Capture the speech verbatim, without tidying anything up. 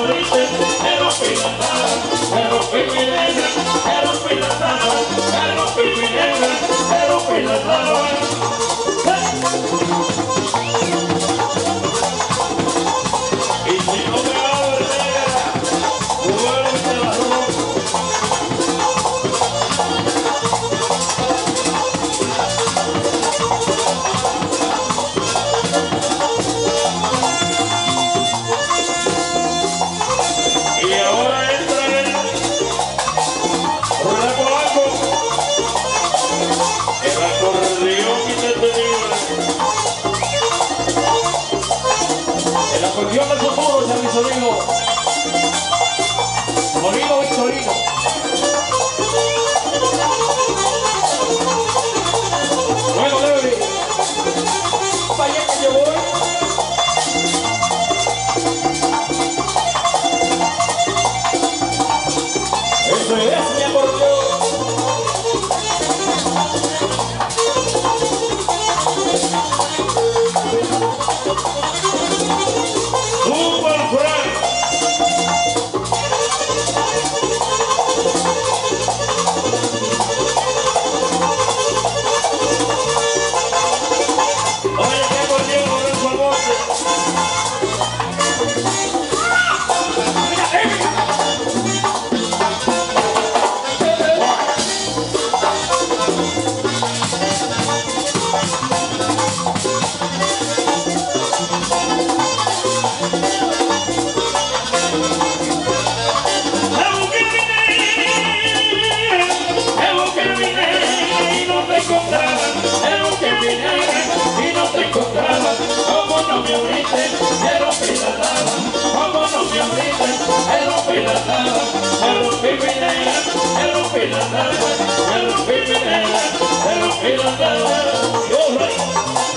abriste, me rompí la tabla, me rompí mi negra, me rompí la tabla, me rompí mi negra, me rompí la tabla. Y si no me abre negra, vuelve la ropa. Y ahora entra el Polaco, el acordeón indetenible. El acordeón del futuro, San Victorino. Molino Victorino. Bueno, Levi, para allá que yo voy. Eso es mi acordeón. Super Frank. Oye, qué acordeón, Lorenzo Almonte. Como no me abriste, me rompí la tabla. Como no me abriste, me rompí la tabla. Me rompí mi negra, me rompí la tabla. Me rompí mi negra, me rompí la tabla.